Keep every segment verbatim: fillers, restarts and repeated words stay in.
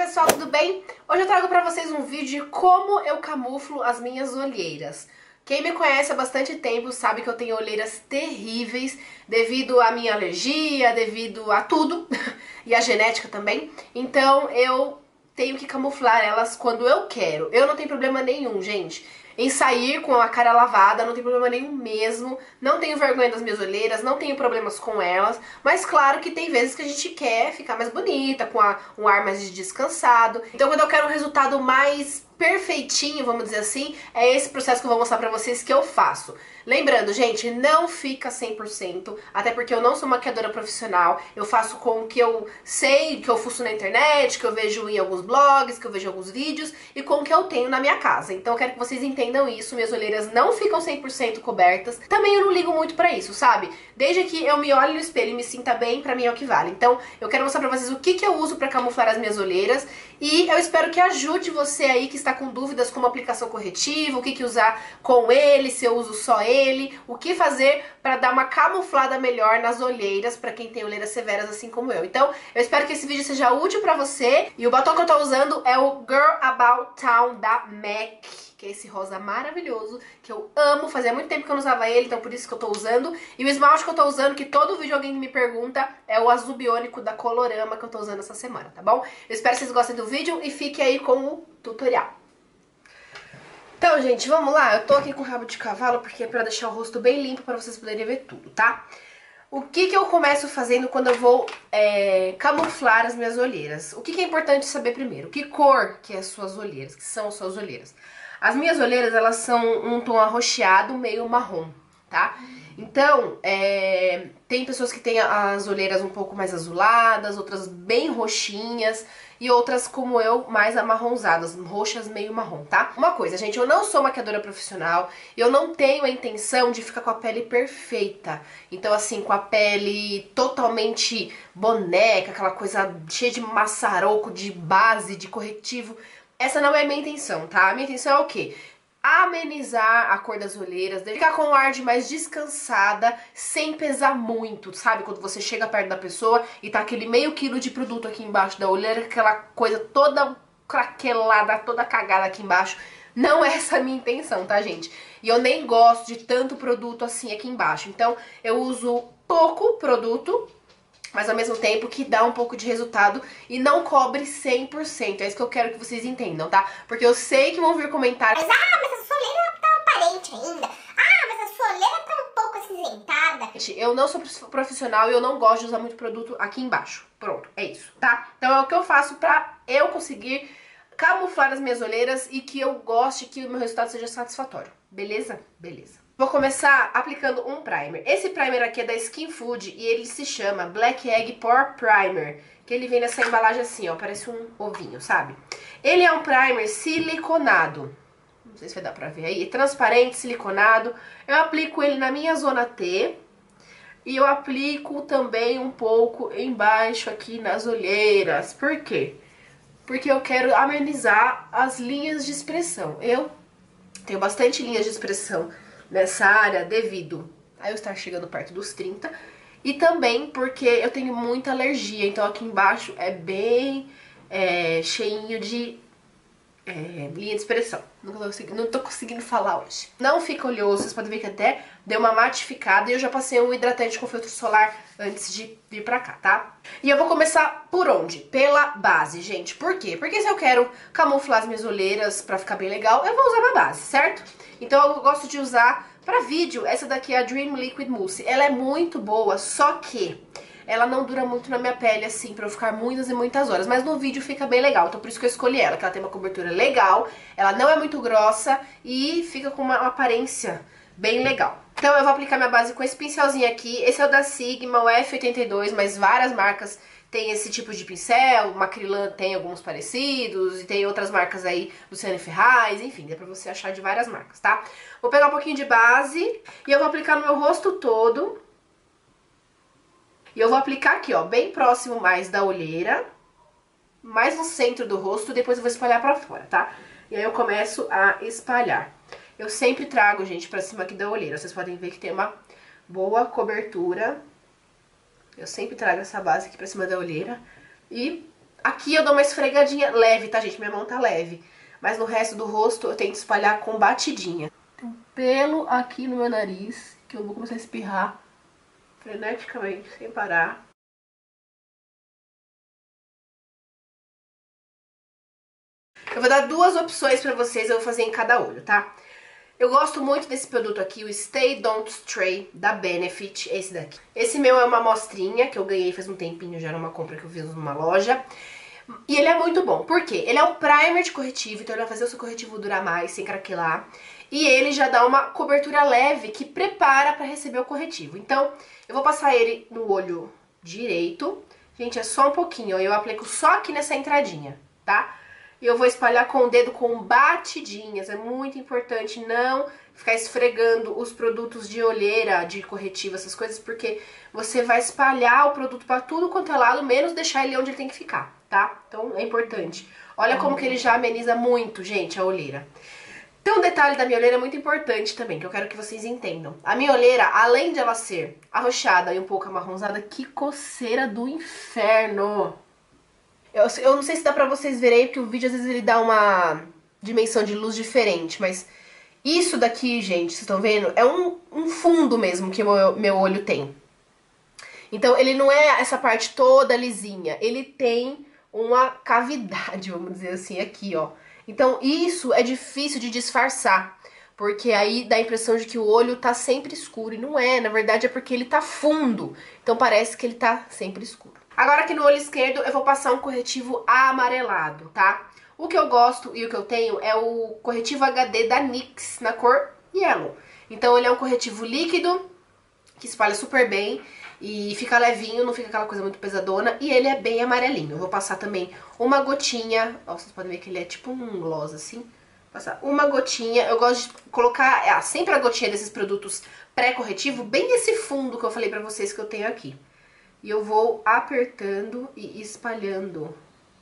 pessoal, tudo bem? Hoje eu trago pra vocês um vídeo de como eu camuflo as minhas olheiras. Quem me conhece há bastante tempo sabe que eu tenho olheiras terríveis devido à minha alergia, devido a tudo, e à genética também. Então eu tenho que camuflar elas quando eu quero. Eu não tenho problema nenhum, gente, em sair com a cara lavada, não tem problema nenhum mesmo, não tenho vergonha das minhas olheiras, não tenho problemas com elas, mas claro que tem vezes que a gente quer ficar mais bonita, com a, um ar mais descansado. Então quando eu quero um resultado mais perfeitinho, vamos dizer assim, é esse processo que eu vou mostrar pra vocês que eu faço. Lembrando, gente, não fica cem por cento, até porque eu não sou maquiadora profissional, eu faço com o que eu sei, que eu fuço na internet, que eu vejo em alguns blogs, que eu vejo em alguns vídeos, e com o que eu tenho na minha casa. Então eu quero que vocês entendam isso, minhas olheiras não ficam cem por cento cobertas. Também eu não ligo muito pra isso, sabe? Desde que eu me olhe no espelho e me sinta bem, pra mim é o que vale. Então eu quero mostrar pra vocês o que, que eu uso pra camuflar as minhas olheiras, e eu espero que ajude você aí que está com dúvidas como aplicação corretiva, o que, que usar com ele, se eu uso só ele, o que fazer para dar uma camuflada melhor nas olheiras, para quem tem olheiras severas assim como eu. Então, eu espero que esse vídeo seja útil para você, e o batom que eu tô usando é o Girl About Town da MAC, que é esse rosa maravilhoso, que eu amo, fazia muito tempo que eu não usava ele, então por isso que eu tô usando. E o esmalte que eu tô usando, que todo vídeo alguém me pergunta, é o azul biônico da Colorama que eu tô usando essa semana, tá bom? Eu espero que vocês gostem do vídeo e fiquem aí com o tutorial. Então, gente, vamos lá. Eu tô aqui com o rabo de cavalo porque é pra deixar o rosto bem limpo pra vocês poderem ver tudo, tá? O que que eu começo fazendo quando eu vou é, camuflar as minhas olheiras? O que que é importante saber primeiro? Que cor que é as suas olheiras, que são as suas olheiras? As minhas olheiras, elas são um tom arroxeado, meio marrom, tá? Então, é, tem pessoas que têm as olheiras um pouco mais azuladas, outras bem roxinhas e outras, como eu, mais amarronzadas, roxas meio marrom, tá? Uma coisa, gente, eu não sou maquiadora profissional, eu não tenho a intenção de ficar com a pele perfeita. Então, assim, com a pele totalmente boneca, aquela coisa cheia de maçaroco, de base, de corretivo. Essa não é a minha intenção, tá? A minha intenção é o quê? Amenizar a cor das olheiras, ficar com um ar de mais descansada, sem pesar muito, sabe? Quando você chega perto da pessoa e tá aquele meio quilo de produto aqui embaixo da olheira, aquela coisa toda craquelada, toda cagada aqui embaixo. Não é essa a minha intenção, tá, gente? E eu nem gosto de tanto produto assim aqui embaixo. Então, eu uso pouco produto, mas ao mesmo tempo que dá um pouco de resultado e não cobre cem por cento. É isso que eu quero que vocês entendam, tá? Porque eu sei que vão vir comentários: Mas, ah, mas a sua olheira tá aparente ainda. Ah, mas a sua olheira tá um pouco acinzentada. Eu não sou profissional e eu não gosto de usar muito produto aqui embaixo. Pronto, é isso, tá? Então é o que eu faço pra eu conseguir camuflar as minhas olheiras e que eu goste, que o meu resultado seja satisfatório. Beleza? Beleza. Vou começar aplicando um primer. Esse primer aqui é da Skin Food e ele se chama Black Egg Pore Primer, que ele vem nessa embalagem assim, ó, parece um ovinho, sabe? Ele é um primer siliconado, não sei se vai dar pra ver aí, transparente, siliconado. Eu aplico ele na minha zona T e eu aplico também um pouco embaixo aqui nas olheiras. Por quê? Porque eu quero amenizar as linhas de expressão. Eu tenho bastante linhas de expressão nessa área devido a eu estar chegando perto dos trinta e também porque eu tenho muita alergia, então aqui embaixo é bem é, cheinho de é, linha de expressão. Não tô, conseguindo, não tô conseguindo falar hoje. Não fica oleoso, vocês podem ver que até deu uma matificada e eu já passei um hidratante com filtro solar antes de vir pra cá, tá? E eu vou começar por onde? Pela base, gente. Por quê? Porque se eu quero camuflar as minhas olheiras pra ficar bem legal, eu vou usar uma base, certo? Então eu gosto de usar pra vídeo, essa daqui é a Dream Liquid Mousse. Ela é muito boa, só que ela não dura muito na minha pele, assim, pra eu ficar muitas e muitas horas. Mas no vídeo fica bem legal, então por isso que eu escolhi ela, que ela tem uma cobertura legal, ela não é muito grossa e fica com uma, uma aparência bem legal. Então eu vou aplicar minha base com esse pincelzinho aqui. Esse é o da Sigma, o F oitenta e dois, mas várias marcas tem esse tipo de pincel. O Macrylan tem alguns parecidos e tem outras marcas aí, Luciane Ferraz, enfim, dá pra você achar de várias marcas, tá? Vou pegar um pouquinho de base e eu vou aplicar no meu rosto todo. E eu vou aplicar aqui, ó, bem próximo mais da olheira, mais no centro do rosto, depois eu vou espalhar pra fora, tá? E aí eu começo a espalhar. Eu sempre trago, gente, pra cima aqui da olheira. Vocês podem ver que tem uma boa cobertura. Eu sempre trago essa base aqui pra cima da olheira. E Aqui eu dou uma esfregadinha leve, tá, gente? Minha mão tá leve. Mas no resto do rosto eu tento espalhar com batidinha. Tem um pelo aqui no meu nariz, que eu vou começar a espirrar freneticamente, sem parar. Eu vou dar duas opções pra vocês, eu vou fazer em cada olho, tá? Eu gosto muito desse produto aqui, o Stay Don't Stray, da Benefit, esse daqui. Esse meu é uma amostrinha que eu ganhei faz um tempinho, já era uma compra que eu fiz numa loja. E ele é muito bom, por quê? Ele é um primer de corretivo, então ele vai fazer o seu corretivo durar mais, sem craquelar. E ele já dá uma cobertura leve que prepara pra receber o corretivo. Então, eu vou passar ele no olho direito. Gente, é só um pouquinho, ó, eu aplico só aqui nessa entradinha, tá? E eu vou espalhar com o dedo com batidinhas. É muito importante não ficar esfregando os produtos de olheira, de corretivo, essas coisas, porque você vai espalhar o produto pra tudo quanto é lado, menos deixar ele onde ele tem que ficar, tá? Então é importante. Olha como que ele já ameniza muito, gente, a olheira. Tem um detalhe da minha olheira muito importante também, que eu quero que vocês entendam. A minha olheira, além de ela ser arroxeada e um pouco amarronzada, que coceira do inferno! Eu, eu não sei se dá pra vocês verem, porque o vídeo às vezes ele dá uma dimensão de luz diferente, mas isso daqui, gente, vocês estão vendo? É um, um fundo mesmo que o meu, meu olho tem. Então ele não é essa parte toda lisinha, ele tem uma cavidade, vamos dizer assim, aqui, ó. Então isso é difícil de disfarçar, porque aí dá a impressão de que o olho tá sempre escuro, e não é, na verdade é porque ele tá fundo, então parece que ele tá sempre escuro. Agora aqui no olho esquerdo eu vou passar um corretivo amarelado, tá? O que eu gosto e o que eu tenho é o corretivo H D da NYX, na cor Yellow. Então ele é um corretivo líquido, que espalha super bem e fica levinho, não fica aquela coisa muito pesadona. E ele é bem amarelinho. Eu vou passar também uma gotinha, ó, vocês podem ver que ele é tipo um gloss assim. Passar uma gotinha, eu gosto de colocar é, sempre a gotinha desses produtos pré-corretivo, bem nesse fundo que eu falei pra vocês que eu tenho aqui. E eu vou apertando e espalhando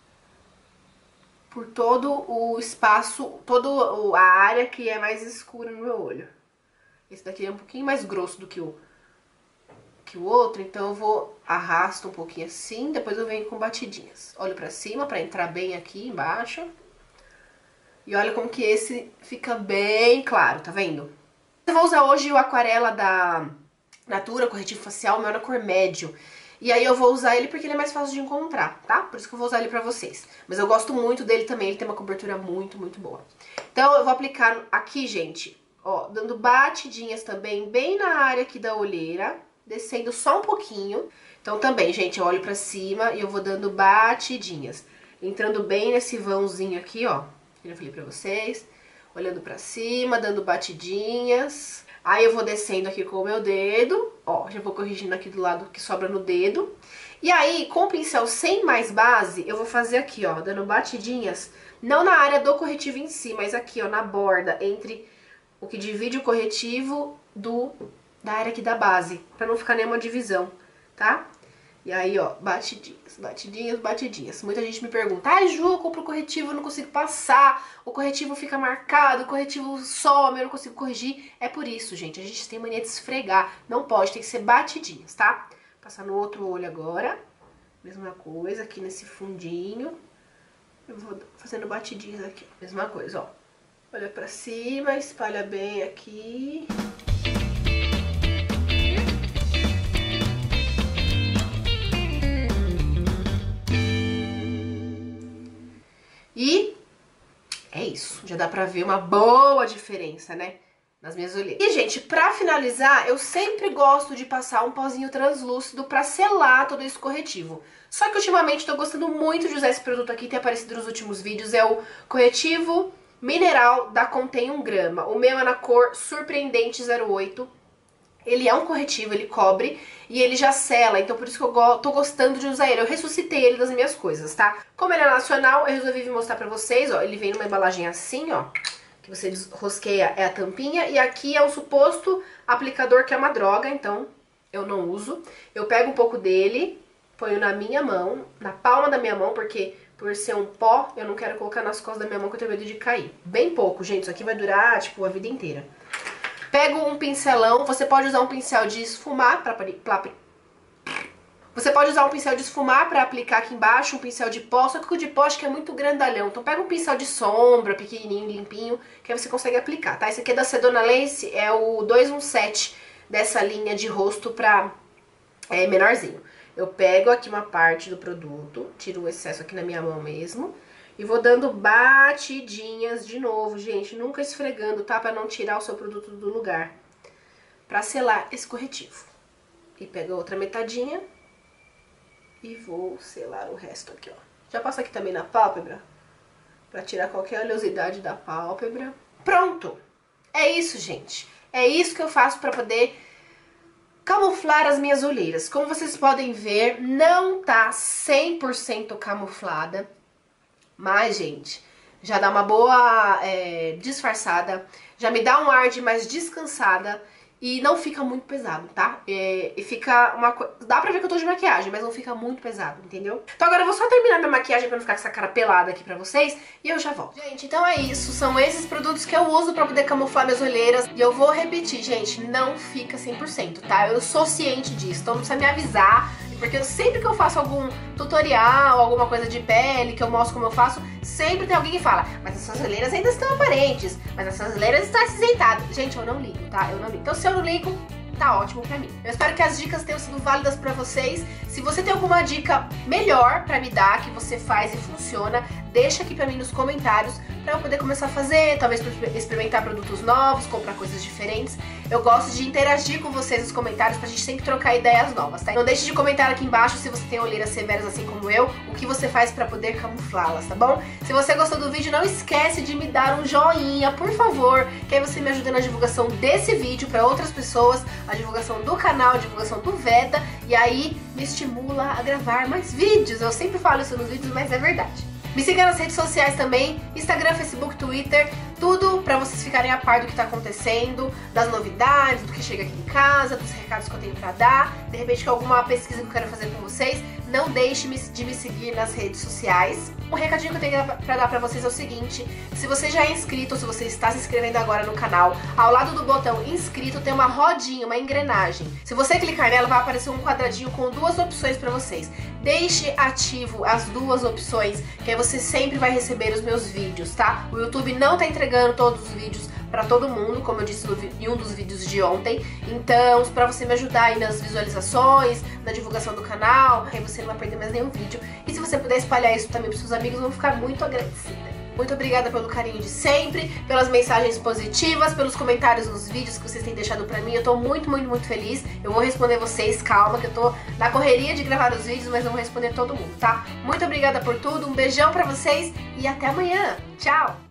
por todo o espaço, toda a área que é mais escura no meu olho. Esse daqui é um pouquinho mais grosso do que o, que o outro, então eu vou arrasto um pouquinho assim, depois eu venho com batidinhas. Olho pra cima pra entrar bem aqui embaixo. E olha como que esse fica bem claro, tá vendo? Eu vou usar hoje o Aquarela da Natura, corretivo facial, o meu é na cor médio. E aí eu vou usar ele porque ele é mais fácil de encontrar, tá? Por isso que eu vou usar ele pra vocês. Mas eu gosto muito dele também, ele tem uma cobertura muito, muito boa. Então eu vou aplicar aqui, gente, ó, dando batidinhas também, bem na área aqui da olheira, descendo só um pouquinho. Então também, gente, eu olho pra cima e eu vou dando batidinhas. Entrando bem nesse vãozinho aqui, ó, que eu falei pra vocês. Olhando pra cima, dando batidinhas. Aí eu vou descendo aqui com o meu dedo, ó, já vou corrigindo aqui do lado que sobra no dedo. E aí, com o pincel sem mais base, eu vou fazer aqui, ó, dando batidinhas, não na área do corretivo em si, mas aqui, ó, na borda, entre o que divide o corretivo do da área aqui da base, pra não ficar nenhuma divisão, tá? E aí, ó, batidinhas, batidinhas, batidinhas. Muita gente me pergunta, ai, Ju, eu compro corretivo, eu não consigo passar, o corretivo fica marcado, o corretivo some, eu não consigo corrigir. É por isso, gente, a gente tem mania de esfregar, não pode, tem que ser batidinhas, tá? Passar no outro olho agora, mesma coisa, aqui nesse fundinho. Eu vou fazendo batidinhas aqui, mesma coisa, ó. Olha pra cima, espalha bem aqui. E é isso, já dá pra ver uma boa diferença, né, nas minhas olheiras. E, gente, pra finalizar, eu sempre gosto de passar um pozinho translúcido pra selar todo esse corretivo. Só que ultimamente tô gostando muito de usar esse produto aqui, tem aparecido nos últimos vídeos, é o corretivo mineral da Contém um grama. O meu é na cor Surpreendente zero oito. Ele é um corretivo, ele cobre e ele já sela, então por isso que eu go tô gostando de usar ele. Eu ressuscitei ele das minhas coisas, tá? Como ele é nacional, eu resolvi mostrar pra vocês, ó. Ele vem numa embalagem assim, ó, que você desrosqueia, é a tampinha. E aqui é um suposto aplicador que é uma droga, então eu não uso. Eu pego um pouco dele, ponho na minha mão, na palma da minha mão, porque por ser um pó, eu não quero colocar nas costas da minha mão que eu tenho medo de cair. Bem pouco, gente, isso aqui vai durar, tipo, a vida inteira. Pego um pincelão, você pode usar um pincel de esfumar, pra, pra, Você pode usar um pincel de esfumar pra aplicar aqui embaixo, um pincel de pó, só que o de pó acho que é muito grandalhão. Então pega um pincel de sombra, pequenininho, limpinho, que aí você consegue aplicar, tá? Esse aqui é da Sedona Lace, é o dois um sete dessa linha de rosto pra é, menorzinho. Eu pego aqui uma parte do produto, tiro o excesso aqui na minha mão mesmo, e vou dando batidinhas de novo, gente, nunca esfregando, tá? Pra não tirar o seu produto do lugar, pra selar esse corretivo. E pego a outra metadinha e vou selar o resto aqui, ó. Já passo aqui também na pálpebra, pra tirar qualquer oleosidade da pálpebra. Pronto! É isso, gente. É isso que eu faço pra poder camuflar as minhas olheiras. Como vocês podem ver, não tá cem por cento camuflada. Mas, gente, já dá uma boa é, disfarçada. Já me dá um ar de mais descansada. E não fica muito pesado, tá? É, e fica uma coisa... Dá pra ver que eu tô de maquiagem, mas não fica muito pesado, entendeu? Então agora eu vou só terminar minha maquiagem pra não ficar com essa cara pelada aqui pra vocês. E eu já volto. Gente, então é isso. São esses produtos que eu uso pra poder camuflar minhas olheiras. E eu vou repetir, gente, não fica cem por cento, tá? Eu sou ciente disso, então não precisa me avisar. Porque eu, sempre que eu faço algum tutorial, alguma coisa de pele, que eu mostro como eu faço, sempre tem alguém que fala, mas as suas olheiras ainda estão aparentes, mas as suas olheiras estão acinzentadas. Gente, eu não ligo, tá? Eu não ligo. Então se eu não ligo, tá ótimo pra mim. Eu espero que as dicas tenham sido válidas pra vocês. Se você tem alguma dica melhor pra me dar, que você faz e funciona, deixa aqui pra mim nos comentários, pra eu poder começar a fazer, talvez experimentar produtos novos, comprar coisas diferentes. Eu gosto de interagir com vocês nos comentários pra gente sempre trocar ideias novas, tá? Não deixe de comentar aqui embaixo se você tem olheiras severas assim como eu, o que você faz pra poder camuflá-las, tá bom? Se você gostou do vídeo, não esquece de me dar um joinha, por favor, que aí você me ajuda na divulgação desse vídeo pra outras pessoas, a divulgação do canal, a divulgação do Veda, e aí me estimula a gravar mais vídeos. Eu sempre falo isso nos vídeos, mas é verdade. Me siga nas redes sociais também, Instagram, Facebook, Twitter, tudo pra vocês ficarem a par do que tá acontecendo, das novidades, do que chega aqui em casa, dos recados que eu tenho pra dar, de repente que alguma pesquisa que eu quero fazer com vocês, não deixe de me seguir nas redes sociais. Um recadinho que eu tenho pra dar pra vocês é o seguinte, se você já é inscrito ou se você está se inscrevendo agora no canal, ao lado do botão inscrito tem uma rodinha, uma engrenagem. Se você clicar nela, vai aparecer um quadradinho com duas opções pra vocês. Deixe ativo as duas opções, que aí você sempre vai receber os meus vídeos, tá? O YouTube não tá entregando todos os vídeos pra todo mundo, como eu disse no, em um dos vídeos de ontem. Então, pra você me ajudar aí nas visualizações, na divulgação do canal, aí você não vai perder mais nenhum vídeo. E se você puder espalhar isso também pros seus amigos, eu vou ficar muito agradecida. Muito obrigada pelo carinho de sempre, pelas mensagens positivas, pelos comentários nos vídeos que vocês têm deixado pra mim. Eu tô muito, muito, muito feliz. Eu vou responder vocês, calma, que eu tô na correria de gravar os vídeos, mas eu vou responder todo mundo, tá? Muito obrigada por tudo, um beijão pra vocês e até amanhã. Tchau!